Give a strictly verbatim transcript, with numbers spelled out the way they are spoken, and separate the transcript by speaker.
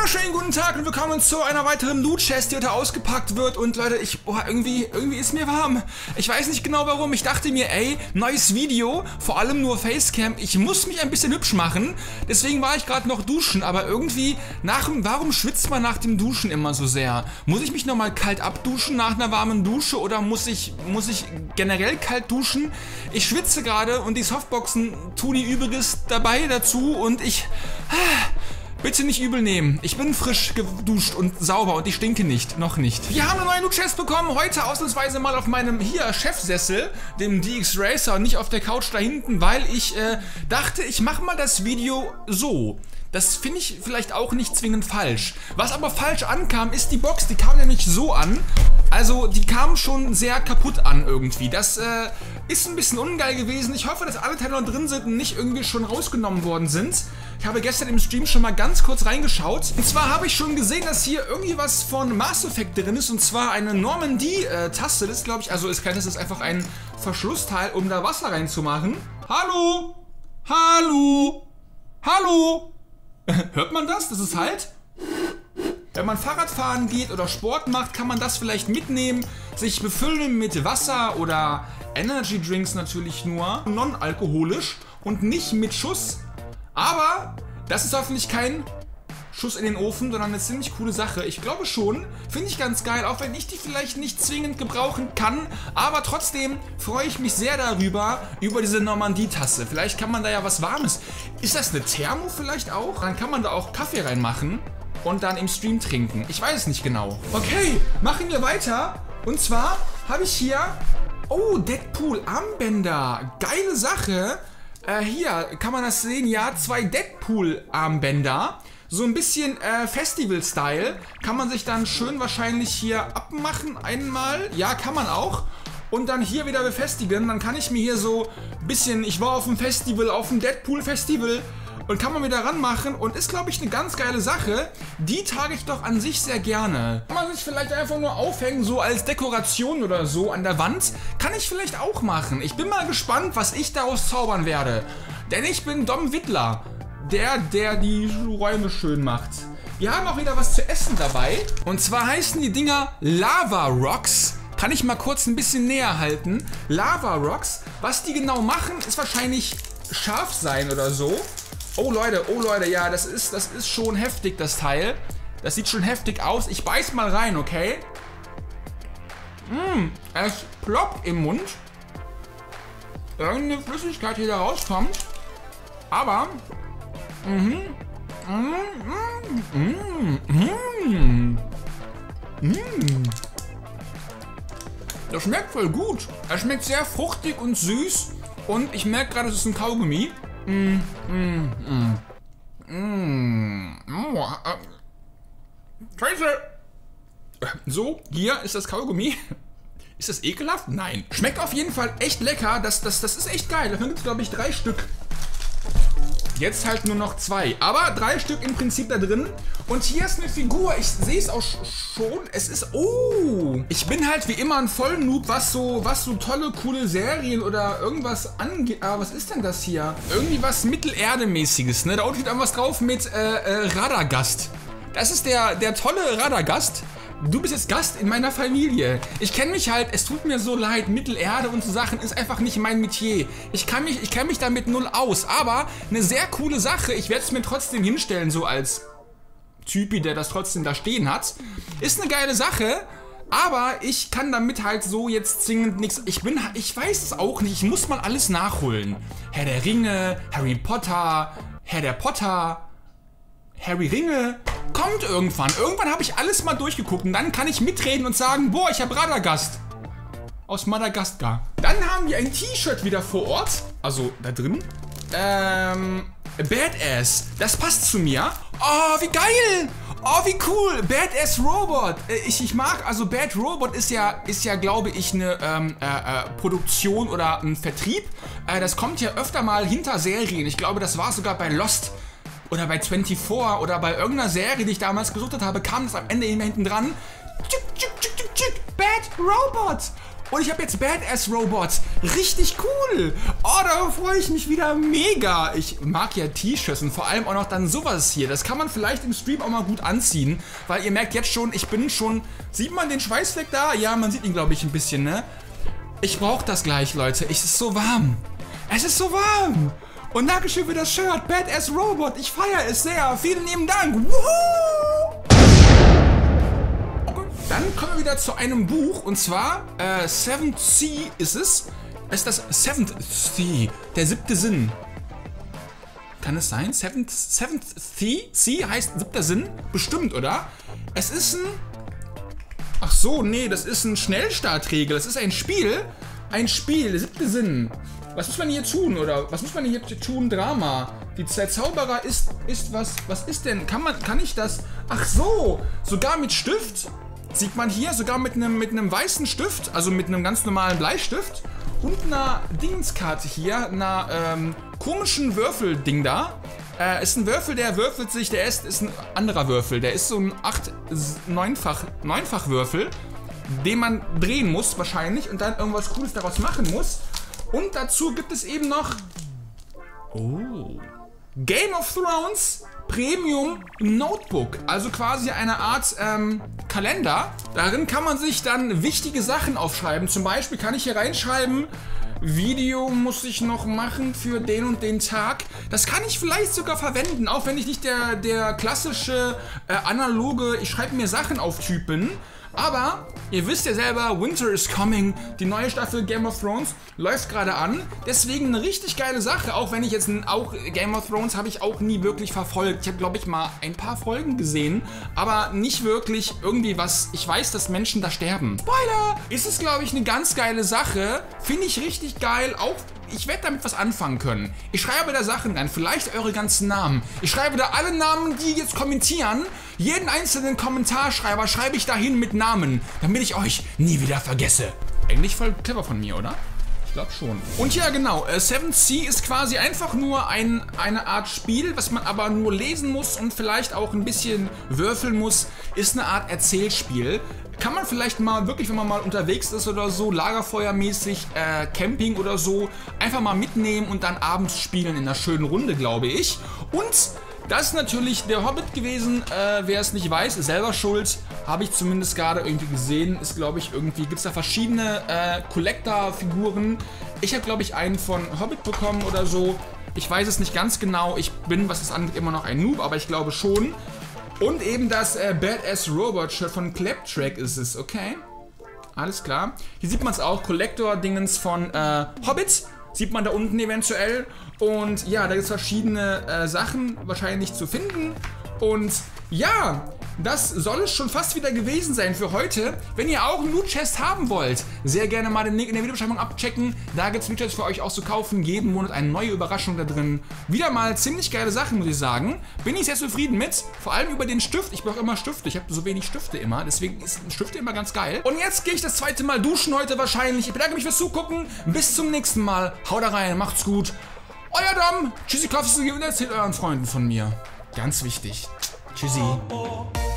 Speaker 1: Wunderschönen guten Tag und willkommen zu einer weiteren Loot-Chest, die heute ausgepackt wird. Und Leute, ich, boah, irgendwie, irgendwie ist mir warm. Ich weiß nicht genau warum. Ich dachte mir, ey, neues Video, vor allem nur Facecam. Ich muss mich ein bisschen hübsch machen. Deswegen war ich gerade noch duschen. Aber irgendwie, nach, warum schwitzt man nach dem Duschen immer so sehr? Muss ich mich nochmal kalt abduschen nach einer warmen Dusche oder muss ich, muss ich generell kalt duschen? Ich schwitze gerade und die Softboxen tun ihr Übriges dabei dazu und ich... Bitte nicht übel nehmen. Ich bin frisch geduscht und sauber und ich stinke nicht. Noch nicht. Wir haben eine neue Loot-Chest bekommen. Heute ausnahmsweise mal auf meinem hier Chefsessel, dem D X Racer, und nicht auf der Couch da hinten, weil ich äh, dachte, ich mache mal das Video so. Das finde ich vielleicht auch nicht zwingend falsch. Was aber falsch ankam, ist die Box. Die kam nämlich so an. Also die kam schon sehr kaputt an irgendwie. Das äh, ist ein bisschen ungeil gewesen. Ich hoffe, dass alle Teile noch drin sind und nicht irgendwie schon rausgenommen worden sind. Ich habe gestern im Stream schon mal ganz kurz reingeschaut. Und zwar habe ich schon gesehen, dass hier irgendwie was von Mass Effect drin ist. Und zwar eine Normandy-Tasse. Das glaube ich, also ist kein, das ist einfach ein Verschlussteil, um da Wasser reinzumachen. Hallo? Hallo? Hallo? Hört man das? Das ist halt... Wenn man Fahrradfahren geht oder Sport macht, kann man das vielleicht mitnehmen, sich befüllen mit Wasser oder Energy Drinks natürlich nur, non-alkoholisch und nicht mit Schuss. Aber das ist hoffentlich kein Schuss in den Ofen, sondern eine ziemlich coole Sache. Ich glaube schon, finde ich ganz geil, auch wenn ich die vielleicht nicht zwingend gebrauchen kann. Aber trotzdem freue ich mich sehr darüber, über diese Normandie-Tasse. Vielleicht kann man da ja was Warmes. Ist das eine Thermo vielleicht auch? Dann kann man da auch Kaffee reinmachen und dann im Stream trinken. Ich weiß es nicht genau. Okay, machen wir weiter. Und zwar habe ich hier... Oh, Deadpool-Armbänder. Geile Sache. Äh, hier kann man das sehen. Ja, zwei Deadpool-Armbänder. So ein bisschen äh, Festival-Style. Kann man sich dann schön wahrscheinlich hier abmachen einmal. Ja, kann man auch. Und dann hier wieder befestigen. Dann kann ich mir hier so ein bisschen... Ich war auf dem Festival, auf dem Deadpool-Festival... Und kann man wieder ranmachen und ist, glaube ich, eine ganz geile Sache. Die trage ich doch an sich sehr gerne. Kann man sich vielleicht einfach nur aufhängen, so als Dekoration oder so an der Wand. Kann ich vielleicht auch machen. Ich bin mal gespannt, was ich daraus zaubern werde. Denn ich bin Dom Wittler. Der, der die Räume schön macht. Wir haben auch wieder was zu essen dabei. Und zwar heißen die Dinger Lava Rocks. Kann ich mal kurz ein bisschen näher halten. Lava Rocks. Was die genau machen, ist wahrscheinlich scharf sein oder so. Oh Leute, oh Leute, ja, das ist, das ist schon heftig, das Teil. Das sieht schon heftig aus. Ich beiß mal rein, okay? Mmh, es ploppt im Mund. Irgendeine Flüssigkeit, die da rauskommt. Aber... Mhm. Mhm. Mhm. Mhm. Das schmeckt voll gut. Es schmeckt sehr fruchtig und süß. Und ich merke gerade, es ist ein Kaugummi. Mm, mm, mm. Mm. Oh, äh. Scheiße. So, hier ist das Kaugummi. Ist das ekelhaft? Nein. Schmeckt auf jeden Fall echt lecker. Das, das, das ist echt geil. Davon gibt es, glaube ich, drei Stück. Jetzt halt nur noch zwei. Aber drei Stück im Prinzip da drin. Und hier ist eine Figur. Ich sehe es auch schon. Es ist... Oh! Ich bin halt wie immer ein Vollnoob, was so, was so tolle, coole Serien oder irgendwas angeht. Aber was ist denn das hier? Irgendwie was Mittelerde-mäßiges, ne? Da unten steht irgendwas drauf mit äh, äh, Radagast. Das ist der, der tolle Radagast. Du bist jetzt Gast in meiner Familie. Ich kenne mich halt, es tut mir so leid, Mittelerde und so Sachen ist einfach nicht mein Metier. Ich kann mich, ich kenne mich damit null aus, aber eine sehr coole Sache. Ich werde es mir trotzdem hinstellen, so als Typi, der das trotzdem da stehen hat. Ist eine geile Sache, aber ich kann damit halt so jetzt zwingend nichts. Ich bin, ich weiß es auch nicht, ich muss mal alles nachholen. Herr der Ringe, Harry Potter, Herr der Potter, Harry Ringe. Kommt irgendwann. Irgendwann habe ich alles mal durchgeguckt und dann kann ich mitreden und sagen, boah, ich habe Radagast. Aus Madagaskar. Dann haben wir ein T-Shirt wieder vor Ort. Also, da drin. Ähm, Badass. Das passt zu mir. Oh, wie geil. Oh, wie cool. Badass Robot. Ich, ich mag, also Bad Robot ist ja, ist ja, glaube ich, eine ähm, äh, äh, Produktion oder ein Vertrieb. Äh, das kommt ja öfter mal hinter Serien. Ich glaube, das war sogar bei Lost. Oder bei vierundzwanzig oder bei irgendeiner Serie, die ich damals gesucht habe, kam das am Ende immer hinten dran. Bad Robot. Und ich habe jetzt Badass Robots. Richtig cool. Oh, darauf freue ich mich wieder mega. Ich mag ja T-Shirts und vor allem auch noch dann sowas hier. Das kann man vielleicht im Stream auch mal gut anziehen, weil ihr merkt jetzt schon, ich bin schon... Sieht man den Schweißfleck da? Ja, man sieht ihn, glaube ich, ein bisschen, ne? Ich brauche das gleich, Leute. Es ist so warm. Es ist so warm. Und Dankeschön für das Shirt. Badass Robot. Ich feiere es sehr. Vielen lieben Dank. Woohoo! Dann kommen wir wieder zu einem Buch, und zwar äh, Seventh Sea ist es. Es ist das Seventh Sea, der siebte Sinn. Kann es sein? Seventh, Seventh Sea? Sea heißt siebter Sinn? Bestimmt, oder? Es ist ein... Ach so, nee, das ist ein Schnellstartregel. Das ist ein Spiel. Ein Spiel, der siebte Sinn. Was muss man hier tun, oder? Was muss man hier tun? Drama. Die zwei Zauberer ist, ist was... Was ist denn? Kann man, kann ich das... Ach so, sogar mit Stift... Sieht man hier sogar mit einem mit einem weißen Stift, also mit einem ganz normalen Bleistift und einer Dingskarte hier, einer ähm, komischen Würfelding da. Äh, ist ein Würfel, der würfelt sich, der ist, ist ein anderer Würfel, der ist so ein acht, neunfach, neunfach Würfel, den man drehen muss wahrscheinlich und dann irgendwas Cooles daraus machen muss. Und dazu gibt es eben noch oh, Game of Thrones Premium Notebook, also quasi eine Art ähm, Kalender. Darin kann man sich dann wichtige Sachen aufschreiben. Zum Beispiel kann ich hier reinschreiben, Video muss ich noch machen für den und den Tag. Das kann ich vielleicht sogar verwenden, auch wenn ich nicht der, der klassische äh, analoge, ich schreibe mir Sachen auf Typ bin. Aber ihr wisst ja selber, Winter is coming. Die neue Staffel Game of Thrones läuft gerade an. Deswegen eine richtig geile Sache. Auch wenn ich jetzt auch Game of Thrones habe ich auch nie wirklich verfolgt. Ich habe, glaube ich, mal ein paar Folgen gesehen, aber nicht wirklich irgendwie was. Ich weiß, dass Menschen da sterben. Spoiler! Ist es, glaube ich, eine ganz geile Sache. Finde ich richtig geil. Auch ich werde damit was anfangen können. Ich schreibe da Sachen rein, vielleicht eure ganzen Namen. Ich schreibe da alle Namen, die jetzt kommentieren. Jeden einzelnen Kommentarschreiber schreibe ich dahin mit Namen, damit ich euch nie wieder vergesse. Eigentlich voll clever von mir, oder? Ich glaube schon. Und ja, genau, äh, Seventh Sea ist quasi einfach nur ein, eine Art Spiel, was man aber nur lesen muss und vielleicht auch ein bisschen würfeln muss. Ist eine Art Erzählspiel. Kann man vielleicht mal wirklich, wenn man mal unterwegs ist oder so, lagerfeuermäßig, äh, Camping oder so, einfach mal mitnehmen und dann abends spielen in einer schönen Runde, glaube ich. Und das ist natürlich der Hobbit gewesen. Äh, wer es nicht weiß, ist selber schuld. Habe ich zumindest gerade irgendwie gesehen. Ist, glaube ich, irgendwie, gibt es da verschiedene äh, Collector-Figuren. Ich habe, glaube ich, einen von Hobbit bekommen oder so. Ich weiß es nicht ganz genau. Ich bin, was das angeht, immer noch ein Noob, aber ich glaube schon. Und eben das äh, Badass Robot Shirt von Claptrap ist es, okay? Alles klar. Hier sieht man es auch, Collector-Dingens von äh, Hobbits. Sieht man da unten eventuell. Und ja, da gibt es verschiedene äh, Sachen wahrscheinlich zu finden. Und ja, das soll es schon fast wieder gewesen sein für heute. Wenn ihr auch einen Loot Chest haben wollt, sehr gerne mal den Link in der Videobeschreibung abchecken. Da gibt es Loot Chests für euch auch zu kaufen. Jeden Monat eine neue Überraschung da drin. Wieder mal ziemlich geile Sachen, muss ich sagen. Bin ich sehr zufrieden mit. Vor allem über den Stift. Ich brauche immer Stifte. Ich habe so wenig Stifte immer. Deswegen ist ein Stift immer ganz geil. Und jetzt gehe ich das zweite Mal duschen heute wahrscheinlich. Ich bedanke mich fürs Zugucken. Bis zum nächsten Mal. Haut da rein. Macht's gut. Euer Dom. Tschüssi, Klopfs und erzählt euren Freunden von mir. Ganz wichtig. Tschüssi.